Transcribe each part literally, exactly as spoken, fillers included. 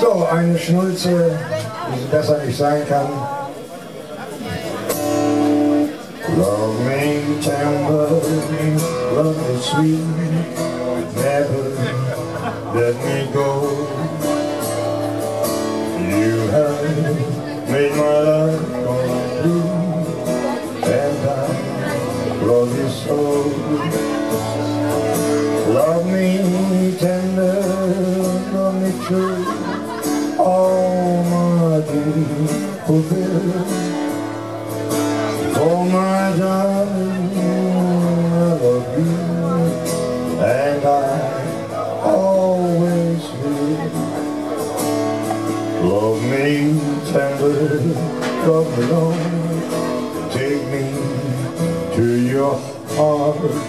So, eine Schnulze, die besser nicht sein kann. Love me tender, love me sweet, never let me go. You have made my life complete, and I love you so. Love me tender, love me true, all my dreams fulfill. For my darling, I love you, and I always will. Love me tender, love me long, take me to your heart.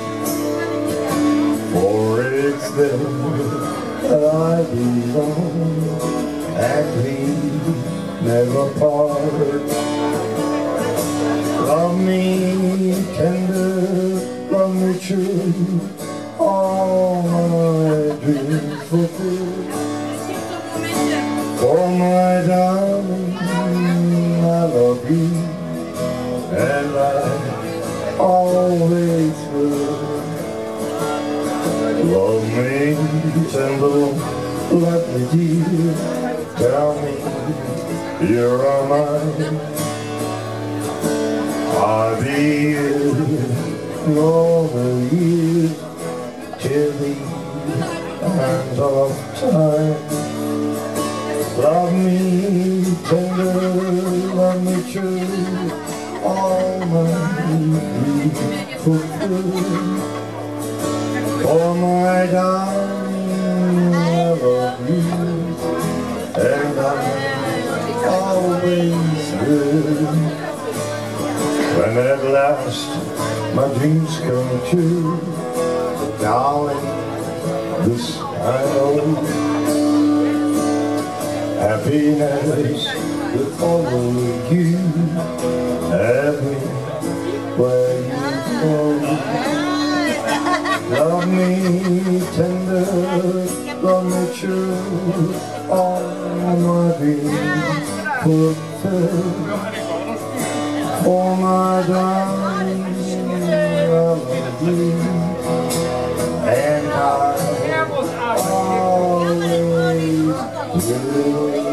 For it's there that I belong, and we never part. Love me tender, love me true, all my dreams fulfill. For my darling, I love you, and I always will. Love me tender, let me dear, tell me you're mine. I'll be here all the years till the end of time. Love me tender, love me true, all my dreams fulfill. For my darling, I love you, and I always will. When at last my dreams come true, darling, this I know. Happiness will follow you everywhere you go. Love me tender, love me true, all my dreams fulfill. For my darling, I love you, and I always will.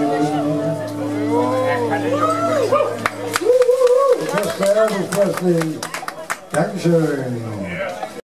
Just Elvis Presley. Dankeschön.